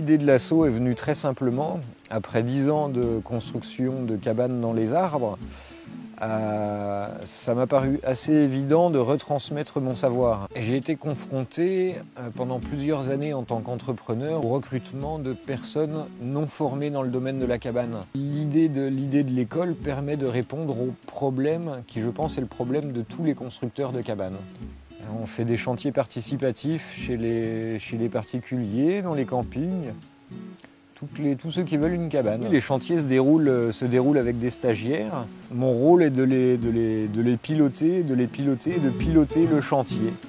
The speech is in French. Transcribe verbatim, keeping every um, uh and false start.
l'idée de l'assaut est venue très simplement. Après dix ans de construction de cabanes dans les arbres, euh, ça m'a paru assez évident de retransmettre mon savoir. Et j'ai été confronté euh, pendant plusieurs années en tant qu'entrepreneur au recrutement de personnes non formées dans le domaine de la cabane. L'idée de, l'idée de l'école permet de répondre au problème qui, je pense, est le problème de tous les constructeurs de cabanes. On fait des chantiers participatifs chez les, chez les particuliers, dans les campings, toutes les, tous ceux qui veulent une cabane. Les chantiers se déroulent, se déroulent avec des stagiaires. Mon rôle est de les, de les, de les piloter, de les piloter et de piloter le chantier.